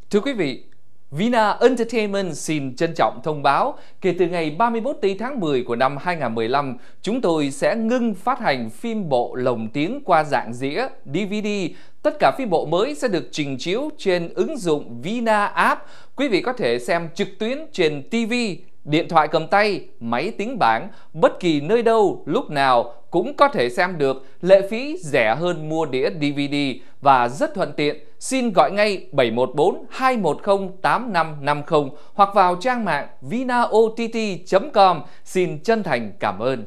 Thưa quý vị, Vina Entertainment xin trân trọng thông báo kể từ ngày 31 tây tháng 10 của năm 2015, chúng tôi sẽ ngưng phát hành phim bộ lồng tiếng qua dạng đĩa DVD. Tất cả phim bộ mới sẽ được trình chiếu trên ứng dụng Vina App. Quý vị có thể xem trực tuyến trên TV, điện thoại cầm tay, máy tính bảng, bất kỳ nơi đâu, lúc nào cũng có thể xem được. Lệ phí rẻ hơn mua đĩa DVD và rất thuận tiện. Xin gọi ngay 714 210 8550 hoặc vào trang mạng vinaott.com. Xin chân thành cảm ơn.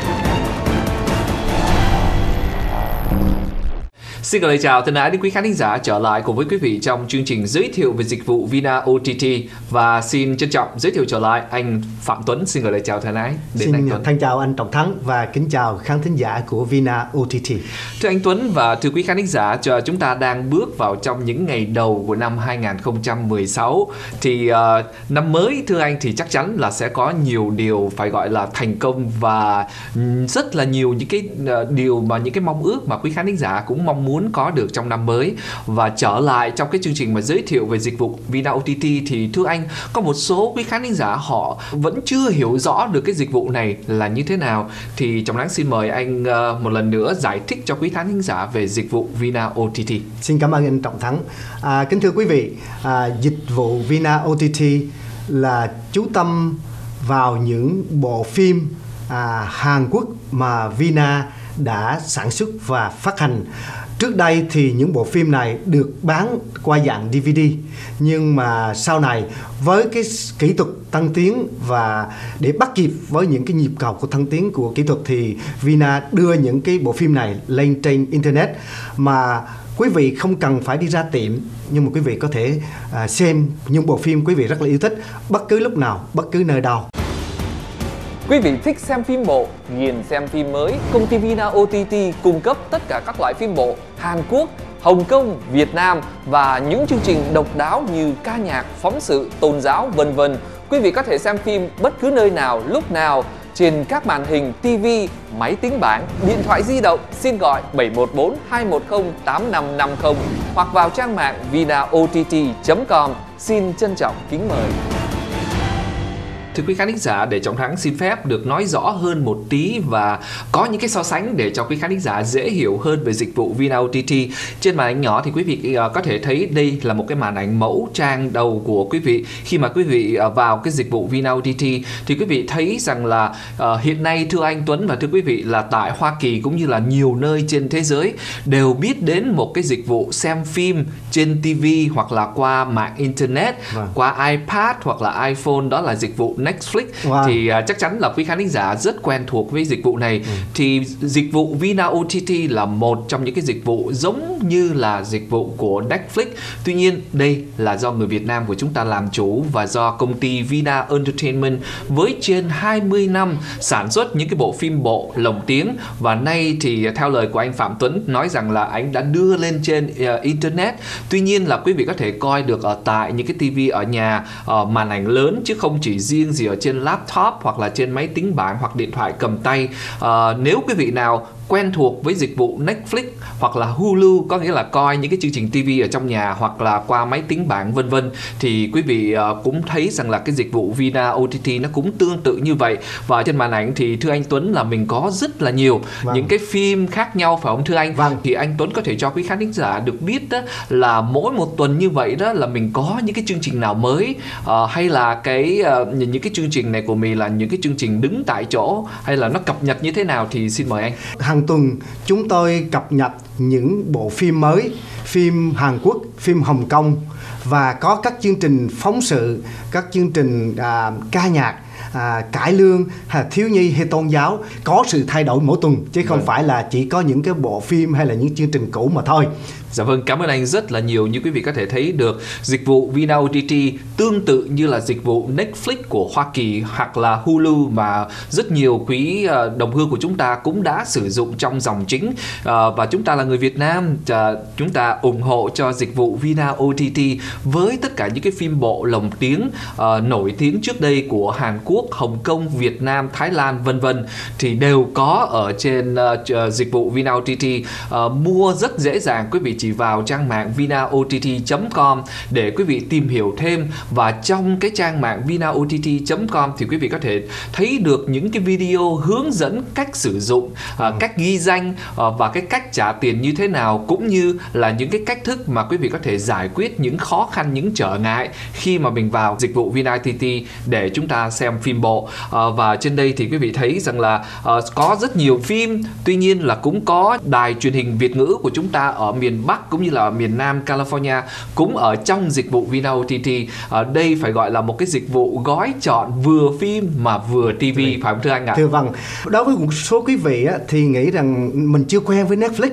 Xin gửi lời chào thân ái đến quý khán thính giả trở lại cùng với quý vị trong chương trình giới thiệu về dịch vụ Vina OTT, và xin trân trọng giới thiệu trở lại anh Phạm Tuấn. Xin gửi lời chào thân ái đến anh Tuấn. Thân chào anh Trọng Thắng và kính chào khán thính giả của Vina OTT. Thưa anh Tuấn và thưa quý khán thính giả, chúng ta đang bước vào trong những ngày đầu của năm 2016 thì năm mới thưa anh thì chắc chắn là sẽ có nhiều điều phải gọi là thành công và rất là nhiều những cái điều mà những cái mong ước mà quý khán thính giả cũng mong muốn có được trong năm mới. Và trở lại trong cái chương trình mà giới thiệu về dịch vụ Vina OTT thì thưa anh, có một số quý khán thính giả họ vẫn chưa hiểu rõ được cái dịch vụ này là như thế nào, thì Trọng Thắng xin mời anh một lần nữa giải thích cho quý khán thính giả về dịch vụ Vina OTT. Xin cảm ơn anh Trọng Thắng. Kính thưa quý vị, dịch vụ Vina OTT là chú tâm vào những bộ phim Hàn Quốc mà Vina đã sản xuất và phát hành. Trước đây thì những bộ phim này được bán qua dạng DVD, nhưng mà sau này với cái kỹ thuật tân tiến và để bắt kịp với những cái nhịp cầu của tân tiến của kỹ thuật thì Vina đưa những cái bộ phim này lên trên Internet mà quý vị không cần phải đi ra tiệm, nhưng mà quý vị có thể xem những bộ phim quý vị rất là yêu thích bất cứ lúc nào, bất cứ nơi đâu. Quý vị thích xem phim bộ, nghiền xem phim mới, công ty Vina OTT cung cấp tất cả các loại phim bộ Hàn Quốc, Hồng Kông, Việt Nam và những chương trình độc đáo như ca nhạc, phóng sự, tôn giáo, vân vân. Quý vị có thể xem phim bất cứ nơi nào, lúc nào trên các màn hình TV, máy tính bảng, điện thoại di động. Xin gọi 714 210 8550 hoặc vào trang mạng vinaott.com. Xin trân trọng kính mời. Thưa quý khán thính giả, để Trọng Thắng xin phép được nói rõ hơn một tí và có những cái so sánh để cho quý khán thính giả dễ hiểu hơn về dịch vụ Vina OTT. Trên màn ảnh nhỏ thì quý vị có thể thấy đây là một cái màn ảnh mẫu trang đầu của quý vị. Khi mà quý vị vào cái dịch vụ Vina OTT thì quý vị thấy rằng là hiện nay thưa anh Tuấn và thưa quý vị là tại Hoa Kỳ cũng như là nhiều nơi trên thế giới đều biết đến một cái dịch vụ xem phim trên TV hoặc là qua mạng Internet, qua iPad hoặc là iPhone, đó là dịch vụ Netflix. Thì chắc chắn là quý khán thính giả rất quen thuộc với dịch vụ này. Thì dịch vụ Vina OTT là một trong những cái dịch vụ giống như là dịch vụ của Netflix. Tuy nhiên đây là do người Việt Nam của chúng ta làm chủ và do công ty Vina Entertainment với trên 20 năm sản xuất những cái bộ phim bộ lồng tiếng. Và nay thì theo lời của anh Phạm Tuấn nói rằng là anh đã đưa lên trên Internet. Tuy nhiên là quý vị có thể coi được ở tại những cái TV ở nhà, màn ảnh lớn, chứ không chỉ riêng gì ở trên laptop hoặc là trên máy tính bảng hoặc điện thoại cầm tay. Nếu quý vị nào quen thuộc với dịch vụ Netflix hoặc là Hulu, có nghĩa là coi những cái chương trình TV ở trong nhà hoặc là qua máy tính bảng vân vân, thì quý vị cũng thấy rằng là cái dịch vụ Vina OTT nó cũng tương tự như vậy. Và trên màn ảnh thì thưa anh Tuấn là mình có rất là nhiều những cái phim khác nhau, phải không thưa anh? Thì anh Tuấn có thể cho quý khán thính giả được biết đó là mỗi một tuần như vậy đó là mình có những cái chương trình nào mới, hay là những cái chương trình này của mình là những cái chương trình đứng tại chỗ, hay là nó cập nhật như thế nào, thì xin mời anh. Hàng tuần chúng tôi cập nhật những bộ phim mới, phim Hàn Quốc, phim Hồng Kông, và có các chương trình phóng sự, các chương trình ca nhạc, cải lương, thiếu nhi hay tôn giáo, có sự thay đổi mỗi tuần chứ không phải là chỉ có những cái bộ phim hay là những chương trình cũ mà thôi. Dạ vâng, cảm ơn anh rất là nhiều. Như quý vị có thể thấy được, dịch vụ Vina OTT tương tự như là dịch vụ Netflix của Hoa Kỳ hoặc là Hulu mà rất nhiều quý đồng hương của chúng ta cũng đã sử dụng trong dòng chính. Và chúng ta là người Việt Nam, chúng ta ủng hộ cho dịch vụ Vina OTT với tất cả những cái phim bộ lồng tiếng nổi tiếng trước đây của Hàn Quốc, Quốc, Hồng Kông, Việt Nam, Thái Lan vân vân thì đều có ở trên dịch vụ Vina OTT. Mua rất dễ dàng, quý vị chỉ vào trang mạng vinaott.com để quý vị tìm hiểu thêm, và trong cái trang mạng vinaott.com thì quý vị có thể thấy được những cái video hướng dẫn cách sử dụng, cách ghi danh và cái cách trả tiền như thế nào, cũng như là những cái cách thức mà quý vị có thể giải quyết những khó khăn, những trở ngại khi mà mình vào dịch vụ Vina OTT để chúng ta xem phim bộ. Và trên đây thì quý vị thấy rằng là có rất nhiều phim, tuy nhiên là cũng có đài truyền hình Việt ngữ của chúng ta ở miền Bắc cũng như là ở miền Nam California cũng ở trong dịch vụ Vina OTT. Đây phải gọi là một cái dịch vụ gói chọn vừa phim mà vừa TV, phải không thưa anh ạ? Thưa vâng. Đối với một số quý vị á, thì nghĩ rằng mình chưa quen với Netflix,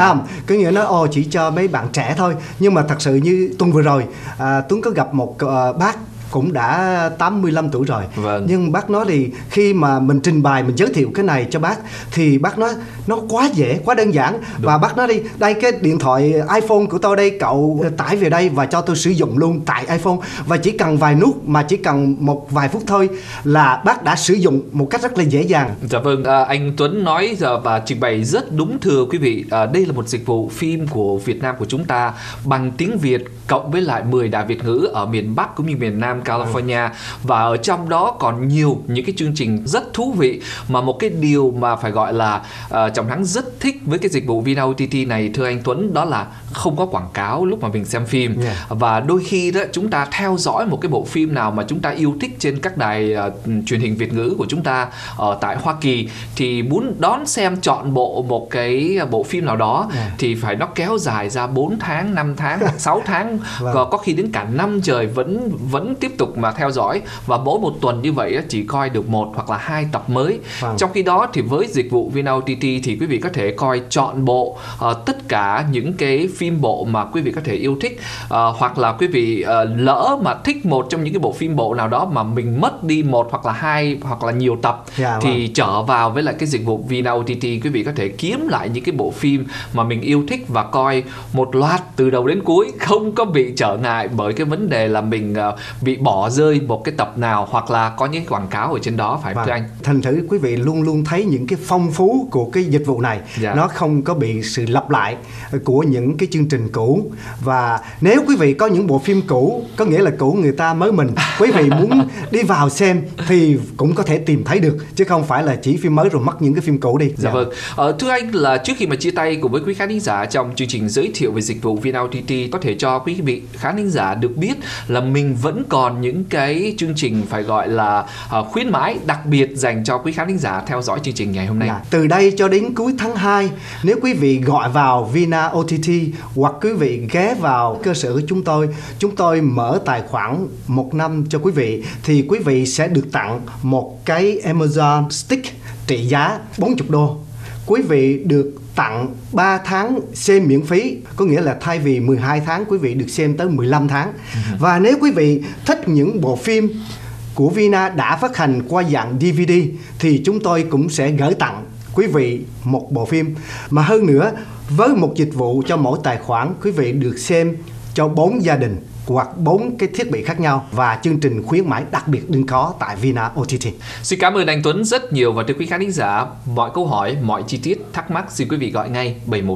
có nghĩa nó chỉ cho mấy bạn trẻ thôi. Nhưng mà thật sự như tuần vừa rồi Tuấn có gặp một bác cũng đã 85 tuổi rồi. Nhưng bác nói thì khi mà mình trình bày, mình giới thiệu cái này cho bác thì bác nói nó quá dễ, quá đơn giản. Và bác nói đi, đây cái điện thoại iPhone của tôi đây, cậu tải về đây và cho tôi sử dụng luôn tại iPhone, và chỉ cần vài nút, mà chỉ cần một vài phút thôi là bác đã sử dụng một cách rất là dễ dàng. Dạ vâng, anh Tuấn nói và trình bày rất đúng thưa quý vị. Đây là một dịch vụ phim của Việt Nam của chúng ta bằng tiếng Việt cộng với lại 10 đài Việt ngữ ở miền Bắc cũng như miền Nam California, và ở trong đó còn nhiều những cái chương trình rất thú vị. Mà một cái điều mà phải gọi là Trọng Thắng rất thích với cái dịch vụ Vina OTT này thưa anh Tuấn, đó là không có quảng cáo lúc mà mình xem phim. Và đôi khi đó chúng ta theo dõi một cái bộ phim nào mà chúng ta yêu thích trên các đài truyền hình Việt ngữ của chúng ta ở tại Hoa Kỳ, thì muốn đón xem trọn bộ một cái bộ phim nào đó thì phải nó kéo dài ra 4 tháng, 5 tháng, 6 tháng, có khi đến cả năm trời vẫn tiếp tục mà theo dõi. Và mỗi một tuần như vậy chỉ coi được 1 hoặc là 2 tập mới. Trong khi đó thì với dịch vụ Vina OTT thì quý vị có thể coi trọn bộ tất cả những cái phim bộ mà quý vị có thể yêu thích. Hoặc là quý vị lỡ mà thích một trong những cái bộ phim bộ nào đó mà mình mất đi 1 hoặc là 2 hoặc là nhiều tập, thì trở vào với lại cái dịch vụ Vina OTT, quý vị có thể kiếm lại những cái bộ phim mà mình yêu thích và coi một loạt từ đầu đến cuối, không có bị trở ngại bởi cái vấn đề là mình bị bỏ rơi một cái tập nào hoặc là có những quảng cáo ở trên đó, phải không thưa anh? Thành thử quý vị luôn luôn thấy những cái phong phú của cái dịch vụ này, nó không có bị sự lặp lại của những cái chương trình cũ. Và nếu quý vị có những bộ phim cũ, có nghĩa là cũ người ta mới mình, quý vị muốn đi vào xem thì cũng có thể tìm thấy được, chứ không phải là chỉ phim mới rồi mất những cái phim cũ đi. Dạ vâng. Thưa anh, là trước khi mà chia tay cùng với quý khán thính giả trong chương trình giới thiệu về dịch vụ Vina OTT, có thể cho quý vị khán thính giả được biết là mình vẫn còn những cái chương trình phải gọi là khuyến mãi đặc biệt dành cho quý khán thính giả theo dõi chương trình ngày hôm nay. Từ đây cho đến cuối tháng 2, nếu quý vị gọi vào Vina OTT hoặc quý vị ghé vào cơ sở của chúng tôi mở tài khoản 1 năm cho quý vị, thì quý vị sẽ được tặng một cái Amazon Stick trị giá $40. Quý vị được tặng 3 tháng xem miễn phí, có nghĩa là thay vì 12 tháng quý vị được xem tới 15 tháng. Và nếu quý vị thích những bộ phim của Vina đã phát hành qua dạng DVD thì chúng tôi cũng sẽ gửi tặng quý vị một bộ phim. Mà hơn nữa, với một dịch vụ cho mỗi tài khoản, quý vị được xem cho 4 gia đình hoặc 4 cái thiết bị khác nhau, và chương trình khuyến mãi đặc biệt đừng có tại Vina OTT. Xin cảm ơn anh Tuấn rất nhiều, và thưa quý khán thính giả, mọi câu hỏi, mọi chi tiết thắc mắc xin quý vị gọi ngay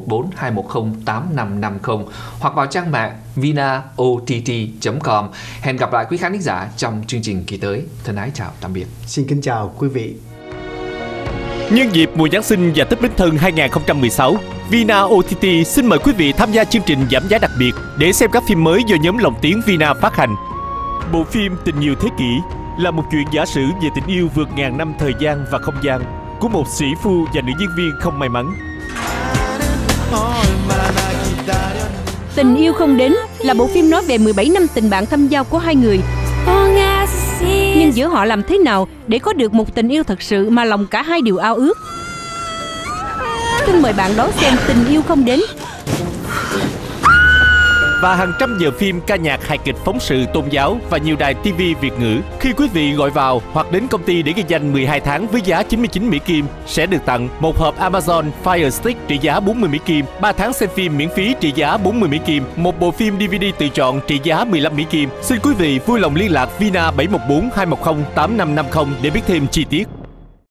714-210-8550 hoặc vào trang mạng vinaott.com. Hẹn gặp lại quý khán thính giả trong chương trình kỳ tới. Thân ái chào tạm biệt. Xin kính chào quý vị. Nhân dịp mùa Giáng sinh và Tết Bính Thân 2016, Vina OTT xin mời quý vị tham gia chương trình giảm giá đặc biệt để xem các phim mới do nhóm lồng tiếng Vina phát hành. Bộ phim Tình Yêu Thế Kỷ là một chuyện giả sử về tình yêu vượt ngàn năm thời gian và không gian của một sĩ phu và nữ diễn viên không may mắn. Tình Yêu Không Đến là bộ phim nói về 17 năm tình bạn thâm giao của hai người. Nhưng giữa họ làm thế nào để có được một tình yêu thật sự mà lòng cả hai đều ao ước? Xin mời bạn đón xem Tình Yêu Không Đến và hàng trăm giờ phim, ca nhạc, hài kịch, phóng sự, tôn giáo và nhiều đài TV Việt ngữ. Khi quý vị gọi vào hoặc đến công ty để ghi danh 12 tháng với giá 99 Mỹ Kim, sẽ được tặng một hộp Amazon Fire Stick trị giá 40 Mỹ Kim, 3 tháng xem phim miễn phí trị giá 40 Mỹ Kim, một bộ phim DVD tự chọn trị giá 15 Mỹ Kim. Xin quý vị vui lòng liên lạc Vina 714 210 8550 để biết thêm chi tiết.